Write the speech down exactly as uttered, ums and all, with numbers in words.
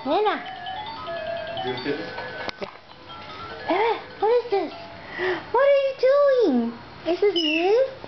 Nana. Doing fitness. Yeah. Bebe, what is this? What are you doing? Is this new?